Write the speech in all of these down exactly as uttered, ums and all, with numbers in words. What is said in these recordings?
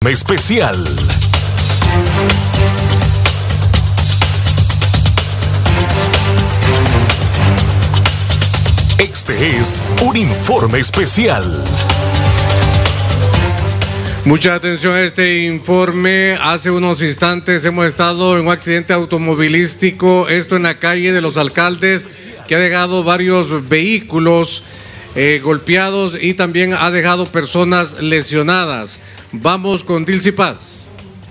Especial. Este es un informe especial. Mucha atención a este informe. Hace unos instantes hemos estado en un accidente automovilístico, esto en la calle de los Alcaldes, que ha dejado varios vehículos eh, golpeados y también ha dejado personas lesionadas. Vamos con Dilcy Paz.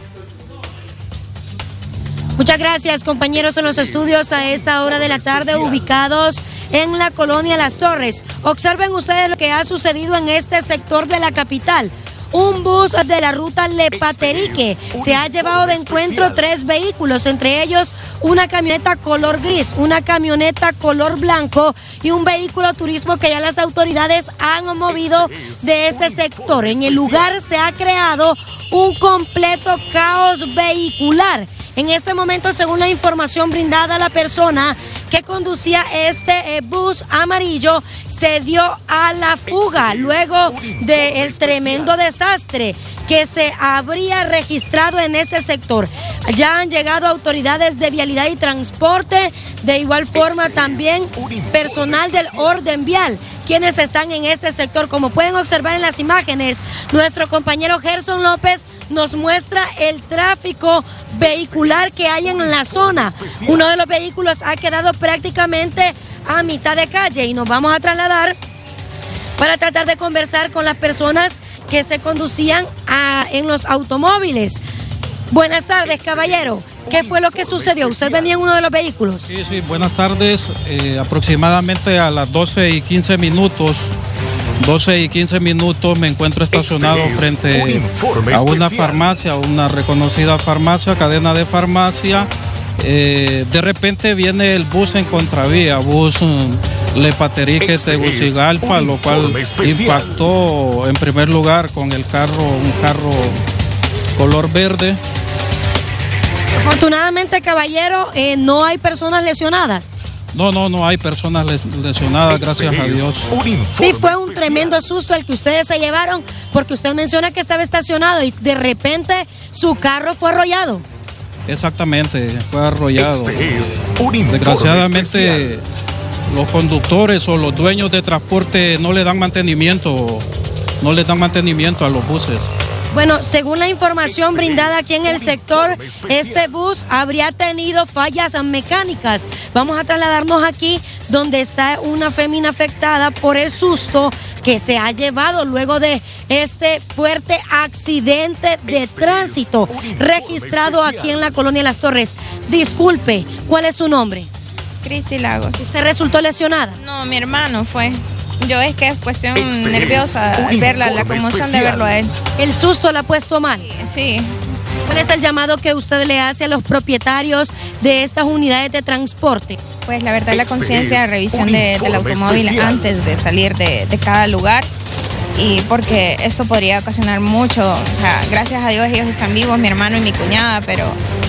Muchas gracias, compañeros en los estudios a esta hora de la tarde, ubicados en la colonia Las Torres. Observen ustedes lo que ha sucedido en este sector de la capital. Un bus de la ruta Lepaterique se ha llevado de encuentro tres vehículos, entre ellos una camioneta color gris, una camioneta color blanco y un vehículo turismo que ya las autoridades han movido de este sector. En el lugar se ha creado un completo caos vehicular. En este momento, según la información brindada, la persona que conducía este eh, bus amarillo se dio a la fuga luego del tremendo desastre que se habría registrado en este sector. Ya han llegado autoridades de vialidad y transporte, de igual forma también personal del orden vial, quienes están en este sector. Como pueden observar en las imágenes, nuestro compañero Gerson López nos muestra el tráfico vehicular que hay en la zona. Uno de los vehículos ha quedado prácticamente a mitad de calle y nos vamos a trasladar para tratar de conversar con las personas que se conducían a, en los automóviles. Buenas tardes, caballero. ¿Qué fue lo que sucedió? ¿Usted venía en uno de los vehículos? Sí, sí, buenas tardes. Eh, aproximadamente a las doce y quince minutos, doce y quince minutos me encuentro estacionado este frente un a una farmacia, una reconocida farmacia, cadena de farmacia. Eh, de repente viene el bus en contravía, bus um, Lepaterique este Tegucigalpa, lo cual especial. impactó en primer lugar con el carro, un carro color verde. Afortunadamente, caballero, eh, no hay personas lesionadas. No, no, no hay personas lesionadas, gracias a Dios. Sí, fue un tremendo susto el que ustedes se llevaron, porque usted menciona que estaba estacionado y de repente su carro fue arrollado. Exactamente, fue arrollado. Este es un Desgraciadamente, los conductores o los dueños de transporte no le dan mantenimiento, no le dan mantenimiento a los buses. Bueno, según la información brindada aquí en el sector, este bus habría tenido fallas mecánicas. Vamos a trasladarnos aquí donde está una fémina afectada por el susto que se ha llevado luego de este fuerte accidente de tránsito registrado aquí en la colonia Las Torres. Disculpe, ¿cuál es su nombre? Cristi Lagos. ¿Usted resultó lesionada? No, mi hermano fue. Yo es que es cuestión este nerviosa al verla, la conmoción especial. de verlo a él. ¿El susto la ha puesto mal? Sí. ¿Cuál es el llamado que usted le hace a los propietarios de estas unidades de transporte? Pues la verdad, la conciencia de revisión de, del automóvil especial. antes de salir de, de cada lugar, y porque esto podría ocasionar mucho. O sea, gracias a Dios ellos están vivos, mi hermano y mi cuñada, pero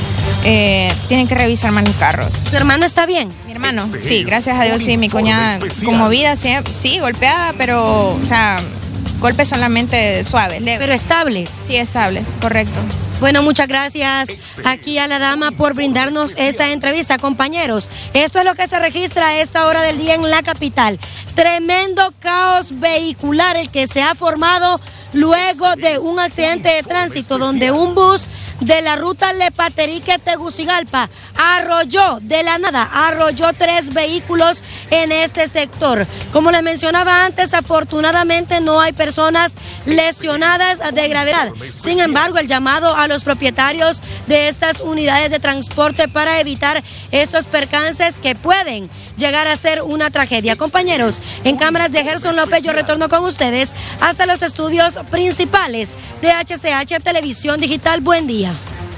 eh, tienen que revisar más los carros. ¿Tu hermano está bien? Mi hermano, sí, gracias a Dios, sí, mi cuñada conmovida, sí, sí, golpeada, pero, o sea, golpes solamente suaves, leves. Pero estables. Sí, estables, correcto. Bueno, muchas gracias aquí a la dama por brindarnos esta entrevista, compañeros. Esto es lo que se registra a esta hora del día en la capital. Tremendo caos vehicular el que se ha formado luego de un accidente de tránsito donde un bus de la ruta Lepaterique Tegucigalpa arrolló de la nada, arrolló tres vehículos en este sector. Como les mencionaba antes, afortunadamente no hay personas lesionadas de gravedad. Sin embargo, el llamado a los propietarios de estas unidades de transporte para evitar estos percances que pueden llegar a ser una tragedia. Compañeros, en cámaras de Gerson López, yo retorno con ustedes hasta los estudios principales de H C H Televisión Digital. Buen día.